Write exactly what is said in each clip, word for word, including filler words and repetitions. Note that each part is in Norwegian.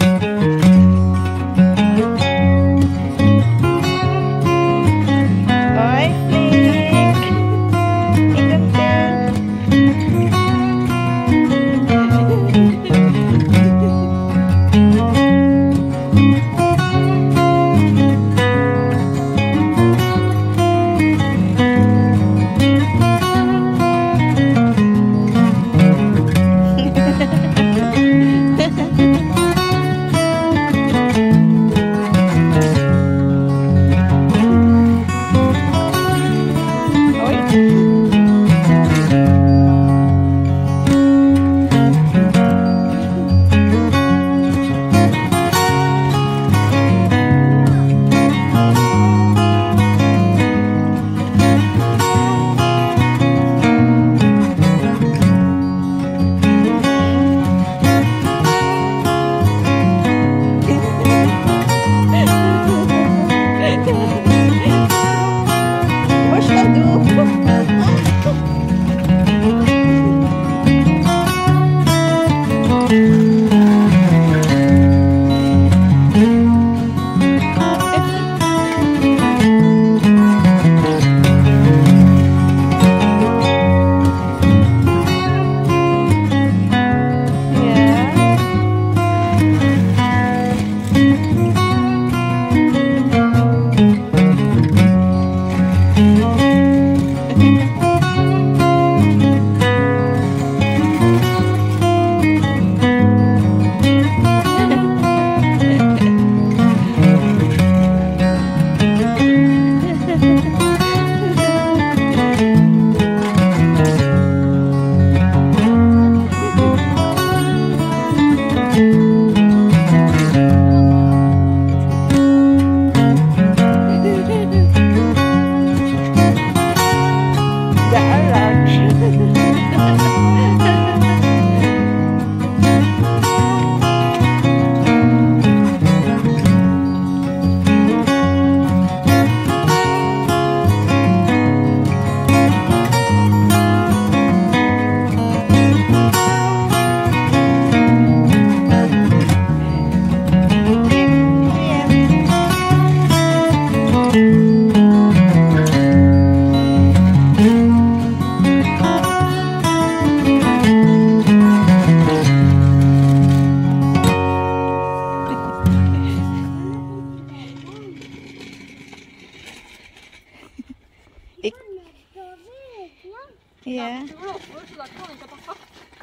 Ja. Så går du oppover, så da kan han ikke pakke.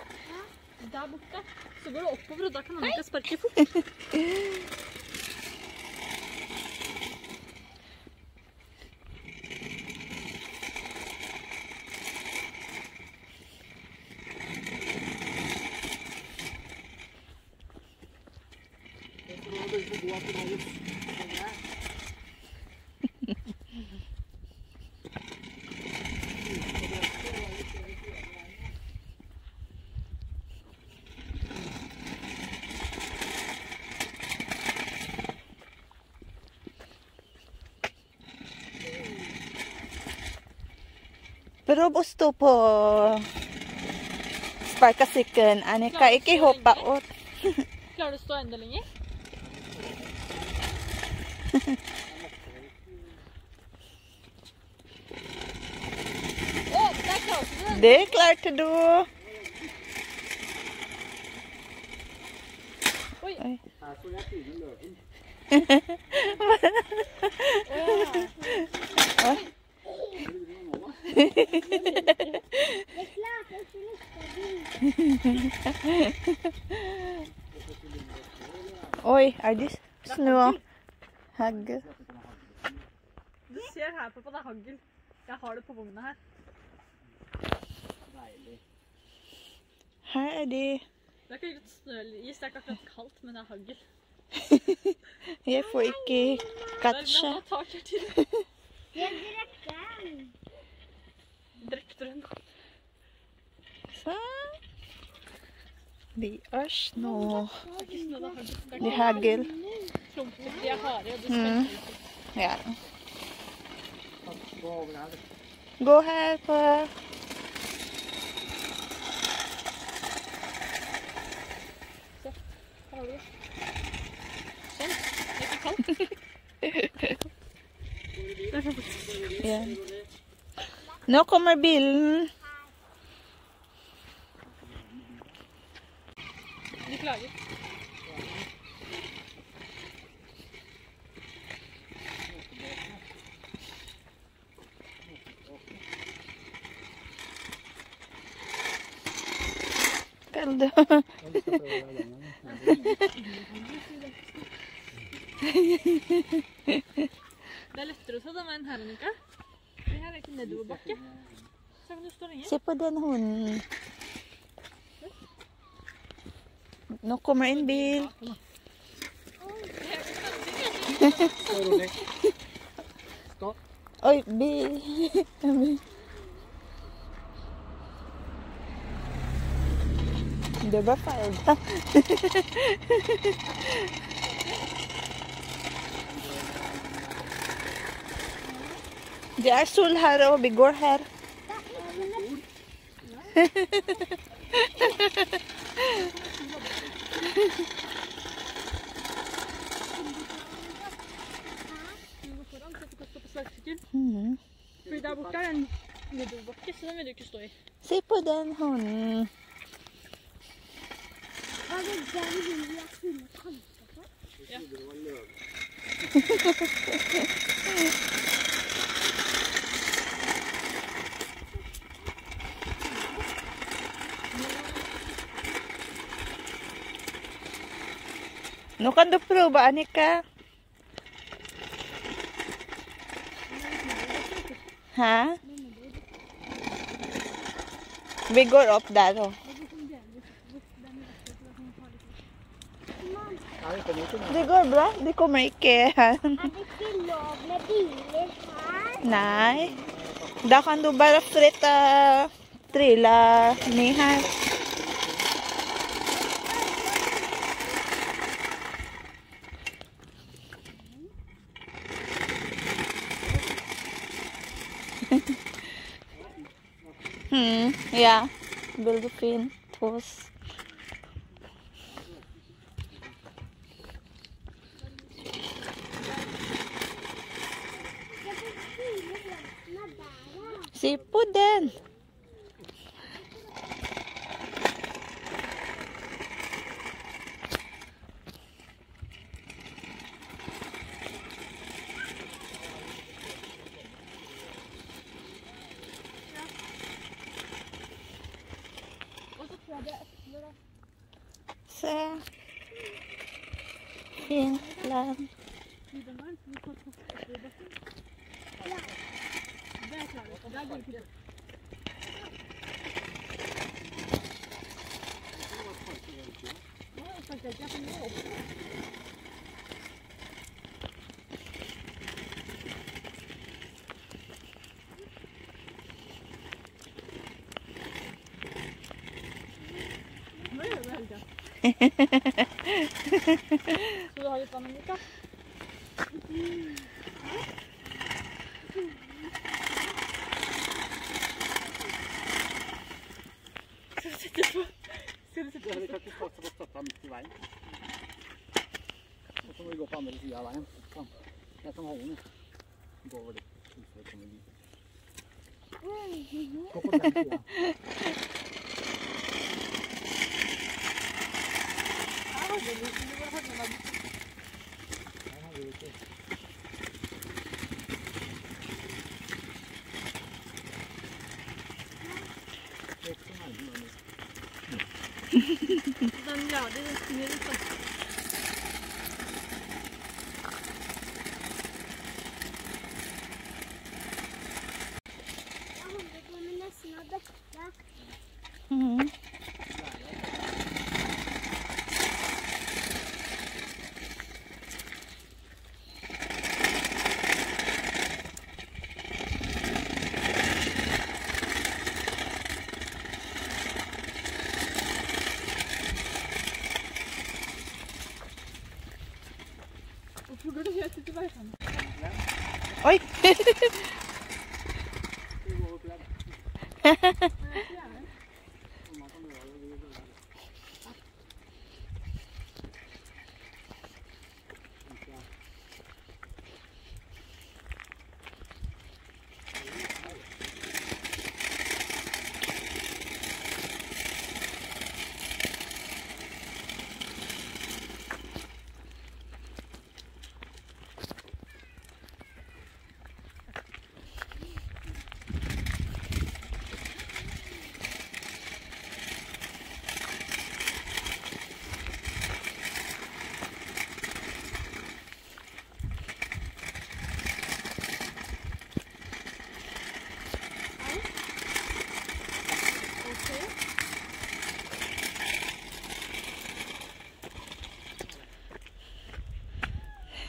Der borte. Så går du oppover, og da kan han ikke sparke fort. Prøv å stå på sparkesykkelen, Annika. Ikke hoppe ut. Klarer du å stå enda lenger? Å, der klarte du den! Det klarte du. Oi. Oi. Her får jeg finne løven. Oi. Oi, er det snø? Hagl. Du ser her på, på det er hagl. Jeg har det på vogna her. Her er det. Det er ikke litt snø eller is, det er ikke akkurat kaldt, men det er hagl. Jeg får ikke katsje. Det er tak her til. Jeg drekte den. Drekte den. Sånn. Det er snø. Det er ikke snø, det er hagl. Det er hagl. Klumper, de er harde, og du Mm. smelter ut. Ja. Gå over her. Gå her på. Her har du det. kaldt. Det er så fort. Ja. Nå kommer bilen. De klager. Kaldo. Det er lettere å ta den veien her enn ikke. Det her er ikke nedoverbakke. Så kan du stå lenge. Se på den hunden. Nå kommer en bil. Oi, bil. Det var feil da. Det er sol her og vi går her. Mhm. Fordi der borte er en nedoverbakke, så den vil du ikke stå i. Se på den hunden. Var det den hunden jeg kunne kanskje på? Ja. Nå kan du prøve, Annika. Hæ? Vi går opp der også. Det går bra. De kommer ikke her. Er det ikke lov med biler her? Nei. Da kan du bare flytte trilla ned her. Hmm, ja. Veldig fint hus. Se på den. Se. Fint land. Der går ikke det. Skal du ha litt vann, Annika? Skal du sitte på? Skal du sitte på? Vi kan ikke få så godt støtta midt i veien. Og så må vi gå på andre siden av veien. Sånn. Jeg kan holde den. Gå over litt. Så kommer vi dit. Gå på den siden. Her har du litt, du bare har den der. Her har vi ikke. Det er ikke så nærmere nå. Den lader nesten i litt, da. Jeg holder på med nesten å dette. Mhm. Hvorfor går du helt ut i veien? Oi. Vi går opp igjen. Jeg er ikke gjerne. Og man kan gjøre det, vi gjør det.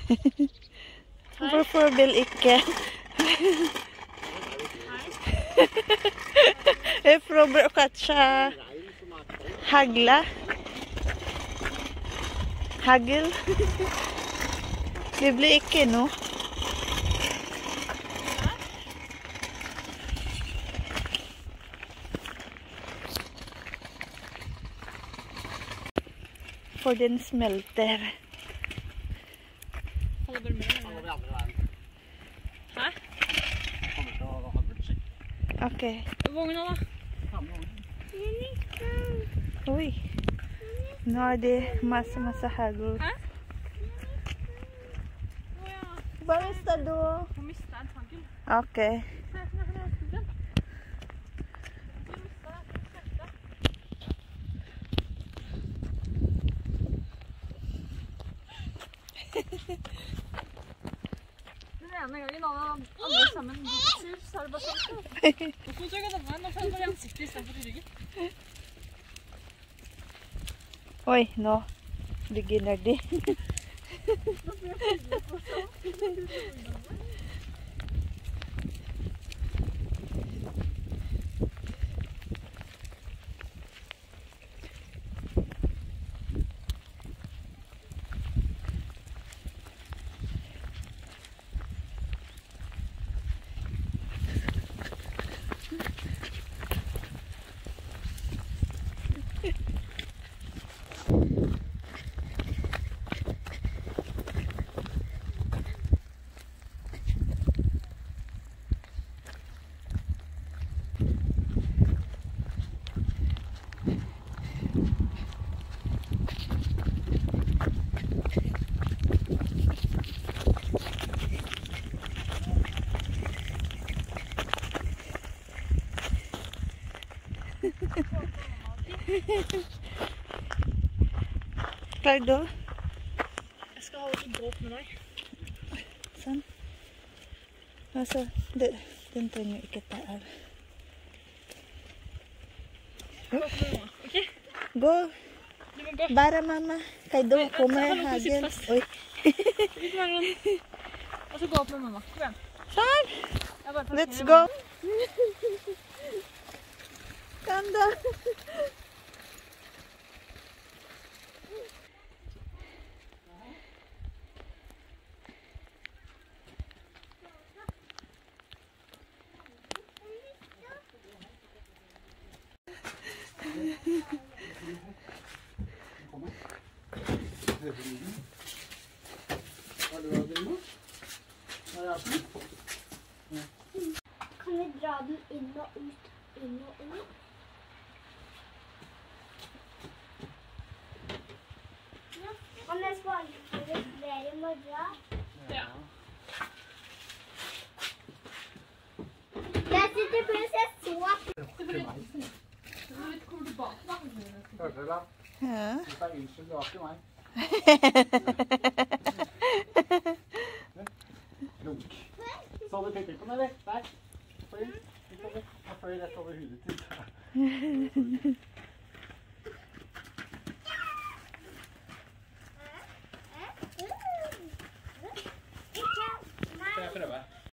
Hvorfor vil ikke? Jeg prøver å catche hagla. Hagl. Det blir ikke noe. For den smelter. Holder bare med. Da går vi andre veien. Hæ? Det kommer til å ha blitt skikkelig. Ok. Vogna da? Samme vogn. Oi. Nå er det masse, masse hagl. Hæ? Åja. Hva mistet du? Hun mistet en hagl. Ok. Se, se, se, se, se, se. Hun mistet en svelte. Den ene gangen alle andre sammen gikk sur, så er det bare sånn. Og så tror jeg at denne veien, nå får jeg bare ansiktet i stedet for i ryggen. Oi, nå begynner de. Klar du? Jeg skal ha litt båt med deg. Sånn. Altså, det, den trenger ikke ta av. Båt med mamma, ok? Gå, Du må gå. bare mamma. Kaido, Oi, kommer jeg har lov til å sitte hagel. fast. Oi. Litt mer sånn. Og så gå opp med mamma. Kom igjen. Sånn, Jeg bare parkerer let's go. mamma. Kan da. Kan vi dra den inn og ut, inn og ut? Kan jeg svare på det flere i morgen? Ja. Jeg sitter på huset, jeg så. Det blir litt kommer tilbake da. Hørte dere da? Ja. Det er unnskyld, det var ikke meg. Lunk. Så du pikker på den, eller? Der. Fly. Jeg fløy rett over hudet til.